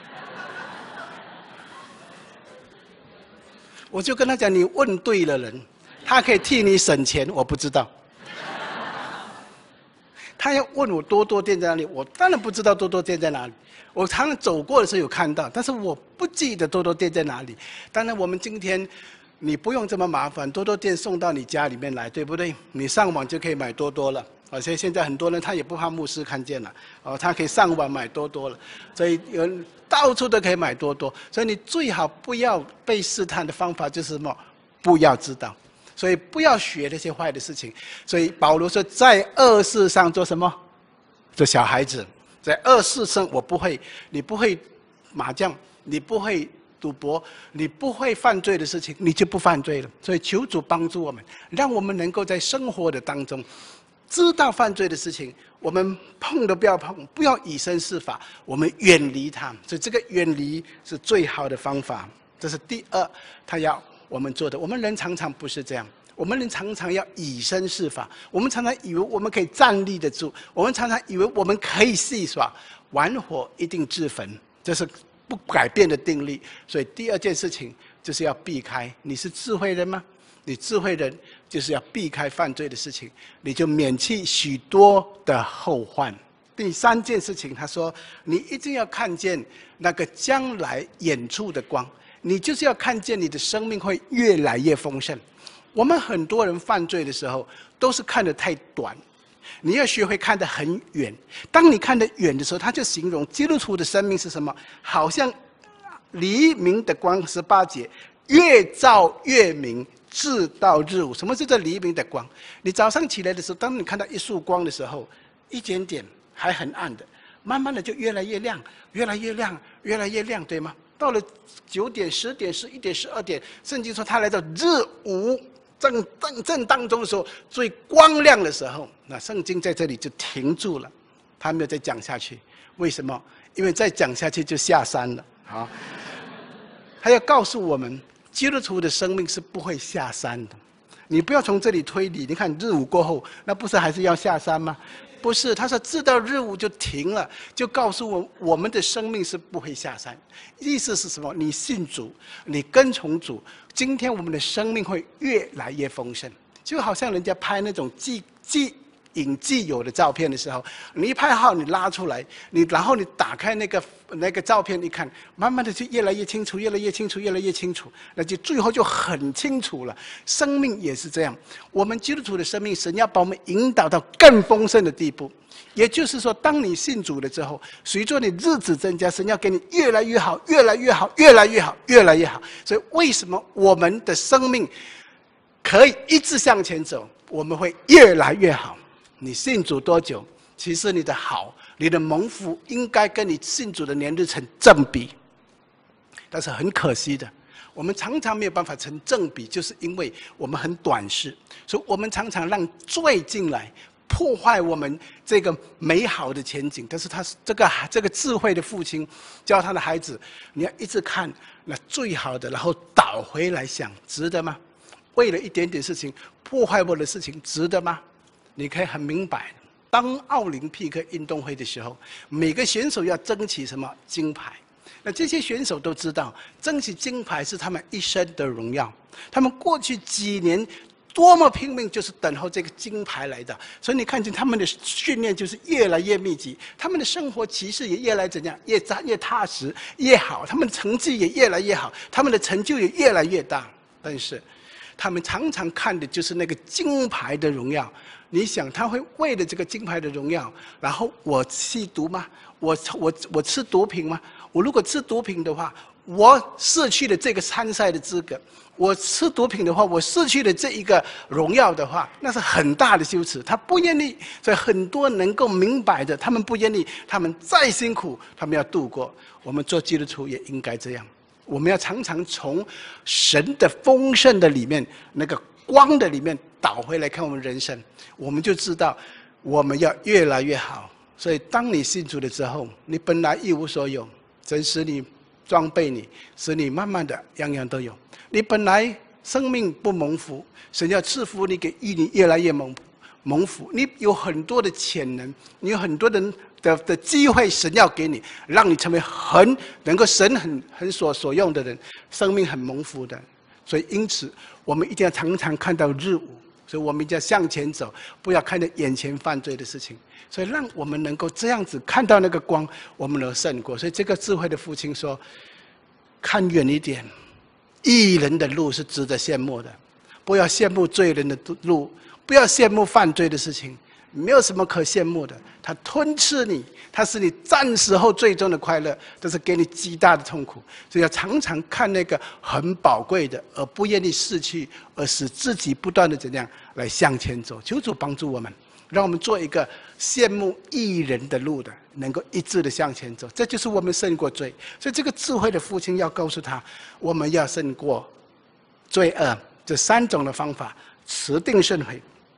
我就跟他讲，你问对了人，他可以替你省钱。我不知道，他要问我多多店在哪里，我当然不知道多多店在哪里。我常常走过的时候有看到，但是我不记得多多店在哪里。当然，我们今天你不用这么麻烦，多多店送到你家里面来，对不对？你上网就可以买多多了。而且现在很多人他也不怕牧师看见了，哦，他可以上网买多多了，所以有到处都可以买多多。所以你最好不要被试探的方法就是什么？不要知道，所以不要学那些坏的事情。所以保罗说，在恶事上做什么？做小孩子。在恶事上，我不会，你不会麻将，你不会赌博，你不会犯罪的事情，你就不犯罪了。所以求主帮助我们，让我们能够在生活的当中。 知道犯罪的事情，我们碰都不要碰，不要以身试法，我们远离它。所以这个远离是最好的方法。这是第二，他要我们做的。我们人常常不是这样，我们人常常要以身试法，我们常常以为我们可以站立得住，我们常常以为我们可以戏耍，玩火一定自焚，这是不改变的定律。所以第二件事情就是要避开。你是智慧人吗？你智慧人就是要避开犯罪的事情，你就免去许多的后患。第三件事情，他说你一定要看见那个将来远处的光，你就是要看见你的生命会越来越丰盛。我们很多人犯罪的时候都是看得太短，你要学会看得很远。当你看得远的时候，他就形容基督徒的生命是什么？好像黎明的光，十八节，越照越明，直到日午。什么是这黎明的光？你早上起来的时候，当你看到一束光的时候，一点点还很暗的，慢慢的就越来越亮，越来越亮，越来越亮，对吗？到了九点、十点、十一点、十二点，圣经说他来到日午正正正当中的时候，最光亮的时候，那圣经在这里就停住了，他没有再讲下去。为什么？因为再讲下去就下山了。好，他要告诉我们，基督徒的生命是不会下山的。你不要从这里推理，你看日午过后，那不是还是要下山吗？不是，他说直到日午就停了，就告诉我我们的生命是不会下山。意思是什么？你信主，你跟从主，今天我们的生命会越来越丰盛。就好像人家拍那种既既影既有的照片的时候，你一拍好，你拉出来，你然后你打开那个那个照片一看，慢慢的就越来越清楚，越来越清楚，越来越清楚，那就最后就很清楚了。生命也是这样，我们基督徒的生命，神要把我们引导到更丰盛的地步。也就是说，当你信主了之后，随着你日子增加，神要给你越来越好，越来越好，越来越好，越来越好。所以为什么我们的生命可以一直向前走？我们会越来越好。你信主多久，其实你的好，你的蒙福应该跟你信主的年日成正比。但是很可惜的，我们常常没有办法成正比，就是因为我们很短视，所以我们常常让罪进来，破坏我们这个美好的前景。但是他这个这个智慧的父亲教他的孩子，你要一直看那最好的，然后倒回来想，值得吗？为了一点点事情破坏我的事情，值得吗？你可以很明白，当奥林匹克运动会的时候，每个选手要争取什么金牌？那这些选手都知道，争取金牌是他们一生的荣耀。他们过去几年多么拼命，就是等候这个金牌来的。所以你看见他们的训练就是越来越密集，他们的生活其实也越来怎样，越越踏实，越好。他们的成绩也越来越好，他们的成就也越来越大。但是，他们常常看的就是那个金牌的荣耀。你想他会为了这个金牌的荣耀，然后我吸毒吗？我我我吃毒品吗？我如果吃毒品的话，我失去了这个参赛的资格；我吃毒品的话，我失去了这一个荣耀的话，那是很大的羞耻。他不愿意，所以很多能够明白的，他们不愿意，他们再辛苦，他们要度过。我们做基督徒也应该这样，我们要常常从神的丰盛的里面，那个光的里面倒回来看我们人生，我们就知道我们要越来越好。所以当你信主了之后，你本来一无所有，神使你装备你，使你慢慢的样样都有。你本来生命不蒙福，神要赐福你，给予你越来越蒙蒙福。你有很多的潜能，你有很多的的的机会，神要给你，让你成为很能够神很很所所用的人，生命很蒙福的。所以因此，我们一定要常常看到日午。所以我们一定要向前走，不要看着眼前犯罪的事情。所以让我们能够这样子看到那个光，我们能胜过。所以这个智慧的父亲说：看远一点，义人的路是值得羡慕的，不要羡慕罪人的路，不要羡慕犯罪的事情，没有什么可羡慕的。他吞吃你，他是你暂时后最终的快乐，但是给你极大的痛苦。所以要常常看那个很宝贵的，而不愿意失去，而使自己不断的怎样来向前走。求主帮助我们，让我们做一个羡慕义人的路的，能够一致的向前走。这就是我们胜过罪。所以这个智慧的父亲要告诉他，我们要胜过罪恶这三种的方法：持定胜悔、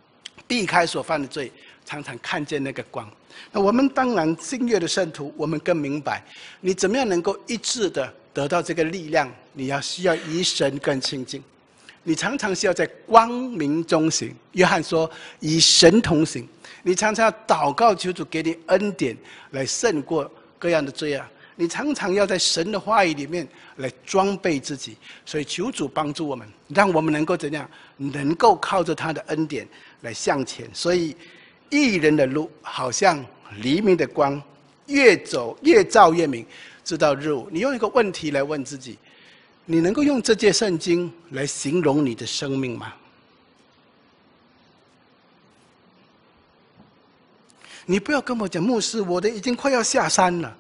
避开所犯的罪，常常看见那个光。那我们当然新约的圣徒，我们更明白，你怎么样能够一致的得到这个力量？你要需要与神更亲近，你常常需要在光明中行。约翰说：“与神同行。”你常常要祷告，求主给你恩典，来胜过各样的罪恶。你常常要在神的话语里面来装备自己，所以求主帮助我们，让我们能够怎样？能够靠着他的恩典来向前。所以，义人的路好像黎明的光，越走越照越明，直到日午。你用一个问题来问自己：你能够用这节圣经来形容你的生命吗？你不要跟我讲，牧师，我的已经快要下山了。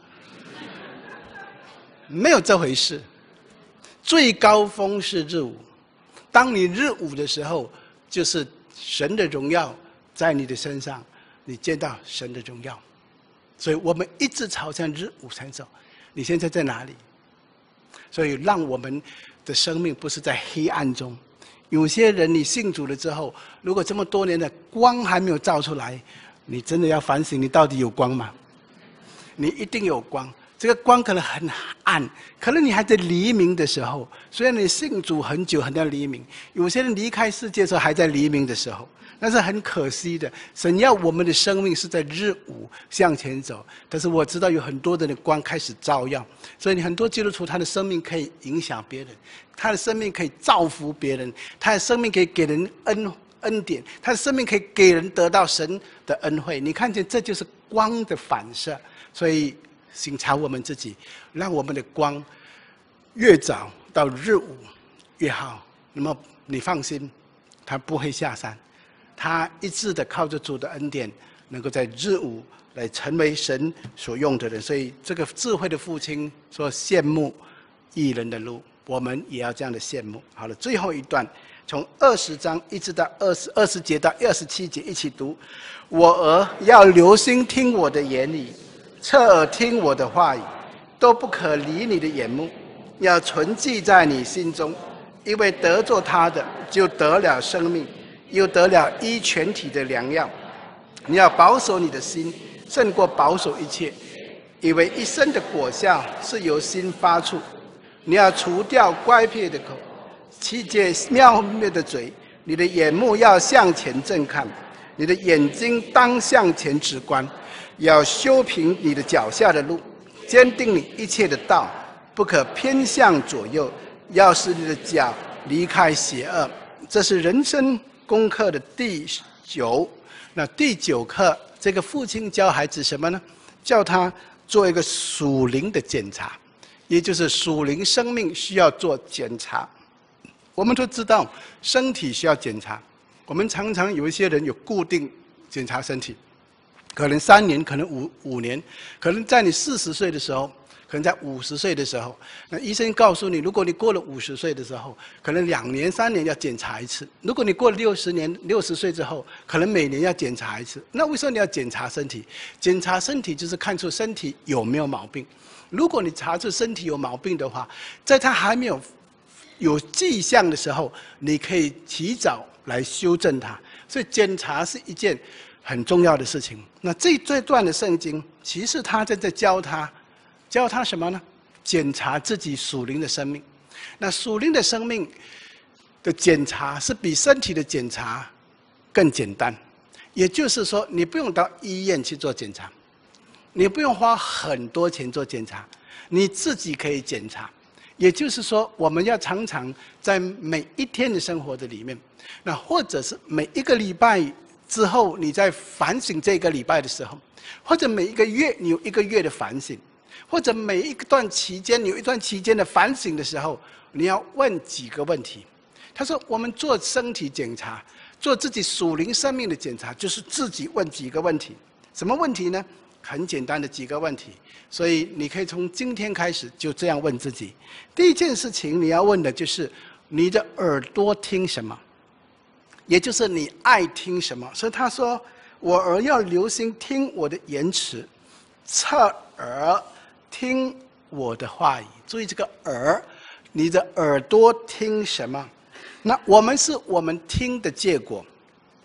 没有这回事，最高峰是日午。当你日午的时候，就是神的荣耀在你的身上，你见到神的荣耀。所以我们一直朝向日午才走。你现在在哪里？所以让我们的生命不是在黑暗中。有些人你信主了之后，如果这么多年的光还没有照出来，你真的要反省，你到底有光吗？你一定有光。这个光可能很暗，可能你还在黎明的时候。虽然你信主很久，很在黎明，有些人离开世界的时候还在黎明的时候，那是很可惜的。神要我们的生命是在日午向前走，但是我知道有很多人的光开始照耀，所以你很多基督徒他的生命可以影响别人，他的生命可以造福别人，他的生命可以给人恩恩典，他的生命可以给人得到神的恩惠。你看见这就是光的反射，所以省察我们自己，让我们的光越早到日午越好。那么你放心，他不会下山，他一直的靠着主的恩典，能够在日午来成为神所用的人。所以这个智慧的父亲说羡慕义人的路，我们也要这样的羡慕。好了，最后一段从二十章一直到二十二十节到二十七节一起读。我儿要留心听我的言语，侧耳听我的话语，都不可离你的眼目，要存记在你心中，因为得作他的，就得了生命，又得了医全体的良药。你要保守你的心，胜过保守一切，因为一生的果效是由心发出。你要除掉乖僻的口，弃戒妙妙的嘴，你的眼目要向前正看，你的眼睛当向前直观。要修平你的脚下的路，坚定你一切的道，不可偏向左右，要使你的脚离开邪恶。这是人生功课的第九。那第九课，这个父亲教孩子什么呢？叫他做一个属灵的检查，也就是属灵生命需要做检查。我们都知道身体需要检查，我们常常有一些人有固定检查身体，可能三年，可能五五年，可能在你四十岁的时候，可能在五十岁的时候，那医生告诉你，如果你过了五十岁的时候，可能两年、三年要检查一次；如果你过了六十年、六十岁之后，可能每年要检查一次。那为什么你要检查身体？检查身体就是看出身体有没有毛病。如果你查出身体有毛病的话，在它还没有有迹象的时候，你可以提早来修正它。所以检查是一件很重要的事情。那这这段的圣经，其实他在这教他，教他什么呢？检查自己属灵的生命。那属灵的生命的检查是比身体的检查更简单，也就是说，你不用到医院去做检查，你不用花很多钱做检查，你自己可以检查。也就是说，我们要常常在每一天的生活的里面，那或者是每一个礼拜之后，你在反省这个礼拜的时候，或者每一个月你有一个月的反省，或者每一段期间你有一段期间的反省的时候，你要问几个问题。他说，我们做身体检查，做自己属灵生命的检查，就是自己问几个问题。什么问题呢？很简单的几个问题。所以你可以从今天开始就这样问自己。第一件事情你要问的就是你的耳朵听什么，也就是你爱听什么。所以他说，我儿要留心听我的言辞，侧耳听我的话语。注意这个耳，你的耳朵听什么？那我们是我们听的结果。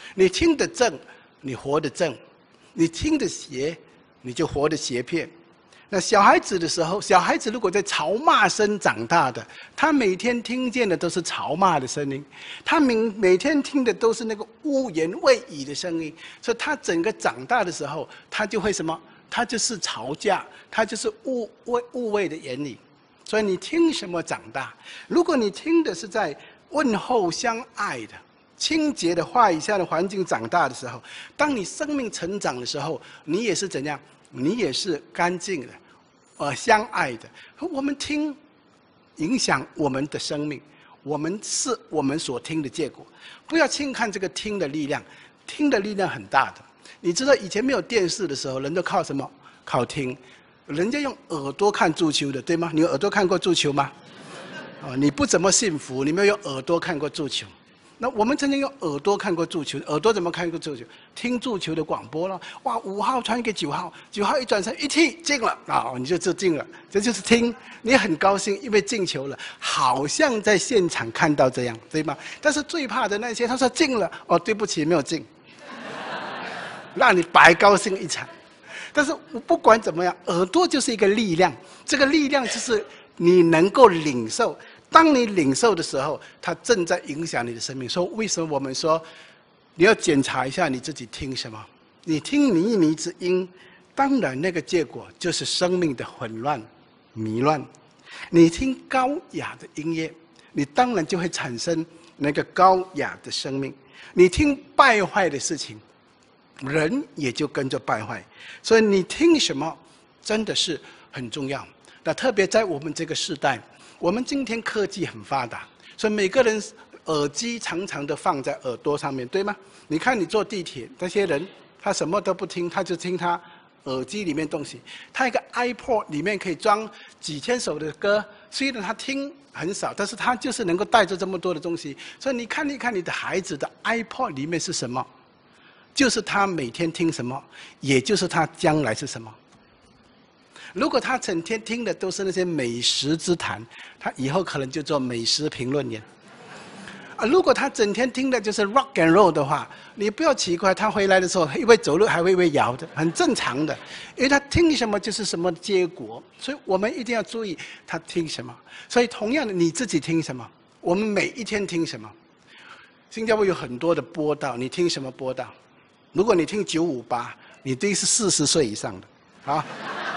你听得正，你活得正；你听得邪，你就活得邪骗。那小孩子的时候，小孩子如果在嘲骂声长大的，他每天听见的都是嘲骂的声音，他每每天听的都是那个污言秽语的声音，所以他整个长大的时候，他就会什么？他就是吵架，他就是误误误会的言语。所以你听什么长大？如果你听的是在问候相爱的、清洁的话语下的环境长大的时候，当你生命成长的时候，你也是怎样？你也是干净的，呃，相爱的。我们听，影响我们的生命，我们是我们所听的结果。不要轻看这个听的力量，听的力量很大的。你知道以前没有电视的时候，人都靠什么？靠听。人家用耳朵看足球的，对吗？你有耳朵看过足球吗？哦，你不怎么幸福，你没有用耳朵看过足球。那我们曾经用耳朵看过足球，耳朵怎么看过足球？听足球的广播了。哇，五号传给九号，九号一转身一踢进了，啊，你就就进了，这就是听。你很高兴，因为进球了，好像在现场看到这样，对吗？但是最怕的那些，他说进了，哦，对不起，没有进，让你白高兴一场。但是不管怎么样，耳朵就是一个力量，这个力量就是你能够领受。当你领受的时候，它正在影响你的生命。所以为什么我们说，你要检查一下你自己听什么？你听靡靡之音，当然那个结果就是生命的混乱、迷乱。你听高雅的音乐，你当然就会产生那个高雅的生命。你听败坏的事情，人也就跟着败坏。所以你听什么，真的是很重要。那特别在我们这个时代。我们今天科技很发达，所以每个人耳机常常的放在耳朵上面，对吗？你看你坐地铁，那些人他什么都不听，他就听他耳机里面东西。他一个 iPod 里面可以装几千首的歌，虽然他听很少，但是他就是能够带着这么多的东西。所以你看一看你的孩子的 iPod 里面是什么，就是他每天听什么，也就是他将来是什么。如果他整天听的都是那些美食之谈，他以后可能就做美食评论员。啊，如果他整天听的就是 rock and roll 的话，你不要奇怪，他回来的时候一会走路还会会摇的，很正常的，因为他听什么就是什么结果。所以我们一定要注意他听什么。所以同样的，你自己听什么，我们每一天听什么。新加坡有很多的播道，你听什么播道？如果你听九五八，你一定是四十岁以上的，啊。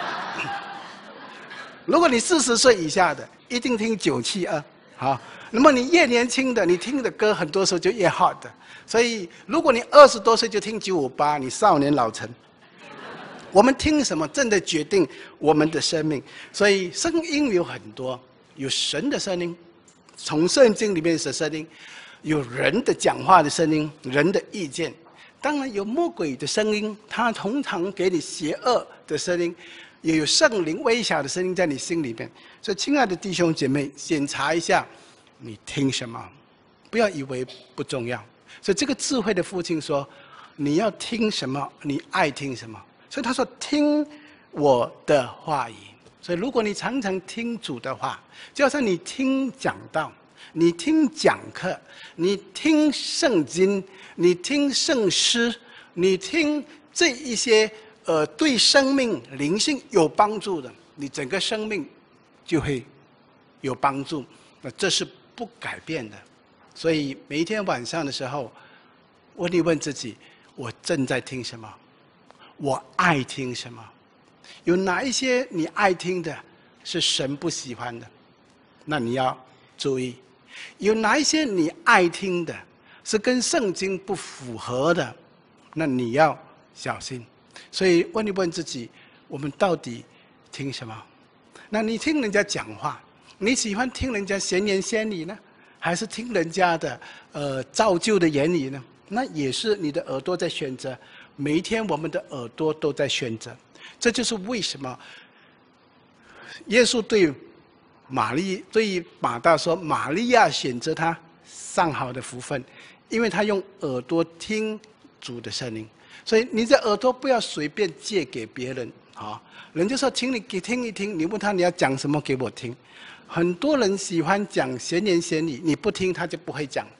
如果你四十岁以下的，一定听九七二，好。那么你越年轻的，你听的歌很多时候就越 hot 的。所以，如果你二十多岁就听九五八，你少年老成。我们听什么，正在决定我们的生命。所以，声音有很多，有神的声音，从圣经里面的声音，有人的讲话的声音，人的意见。当然有魔鬼的声音，他通常给你邪恶的声音。也有圣灵微小的声音在你心里面，所以亲爱的弟兄姐妹，检查一下你听什么，不要以为不重要。所以这个智慧的父亲说，你要听什么，你爱听什么。所以他说听我的话语。所以如果你常常听主的话，就好像你听讲道，你听讲课，你听圣经，你听圣诗，你听这一些呃，对生命灵性有帮助的，你整个生命就会有帮助。那这是不改变的。所以每一天晚上的时候，问一问自己：我正在听什么？我爱听什么？有哪一些你爱听的，是神不喜欢的？那你要注意。有哪一些你爱听的，是跟圣经不符合的？那你要小心。所以问一问自己，我们到底听什么？那你听人家讲话，你喜欢听人家闲言闲语呢，还是听人家的呃造就的言语呢？那也是你的耳朵在选择。每一天我们的耳朵都在选择，这就是为什么耶稣对玛丽对马大说：“玛利亚选择他上好的福分，因为他用耳朵听主的声音。”所以你的耳朵不要随便借给别人啊！人就说，请你给听一听，你问他你要讲什么给我听。很多人喜欢讲闲言闲语，你不听他就不会讲。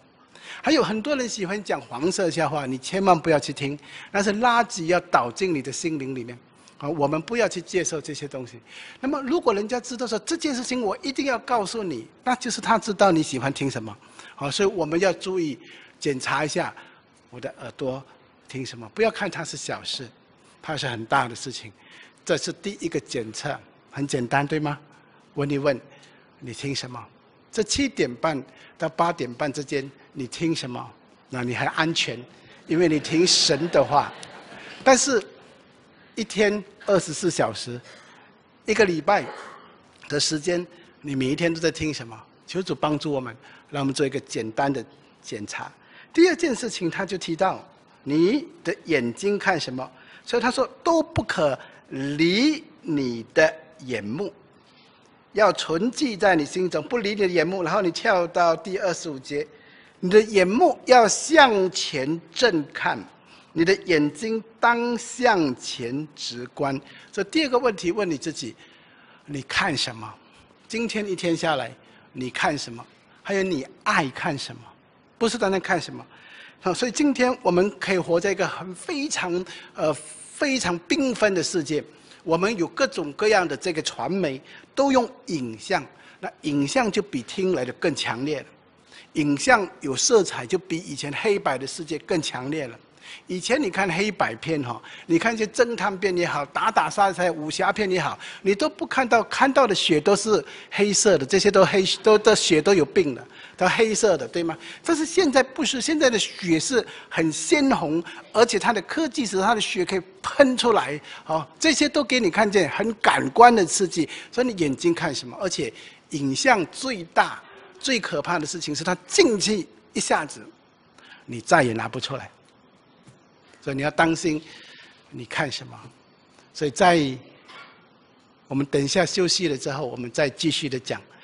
还有很多人喜欢讲黄色笑话，你千万不要去听，那是垃圾，要导进你的心灵里面。啊，我们不要去接受这些东西。那么，如果人家知道说这件事情，我一定要告诉你，那就是他知道你喜欢听什么。好，所以我们要注意检查一下我的耳朵听什么，不要看它是小事，它是很大的事情。这是第一个检测，很简单，对吗？问一问，你听什么？这七点半到八点半之间，你听什么？那你还安全，因为你听神的话。但是，一天二十四小时，一个礼拜的时间，你每一天都在听什么？求主帮助我们，让我们做一个简单的检查。第二件事情，他就提到你的眼睛看什么，所以他说都不可离你的眼目，要存记在你心中，不离你的眼目。然后你跳到第二十五节，你的眼目要向前正看。你的眼睛当向前直观。这第二个问题问你自己：你看什么？今天一天下来，你看什么？还有你爱看什么？不是单单看什么。好，所以今天我们可以活在一个很非常呃非常缤纷的世界。我们有各种各样的这个传媒，都用影像。那影像就比听来的更强烈了。影像有色彩，就比以前黑白的世界更强烈了。以前你看黑白片哈，你看一些侦探片也好，打打杀杀武侠片也好，你都不看到看到的血都是黑色的，这些都黑都的血都有病的，都黑色的，对吗？但是现在不是，现在的血是很鲜红，而且它的科技使它的血可以喷出来，哦，这些都给你看见很感官的刺激，所以你眼睛看什么？而且影像最大最可怕的事情是它进去一下子，你再也拿不出来。所以你要当心，你看什么？所以在我们等一下休息了之后，我们再继续的讲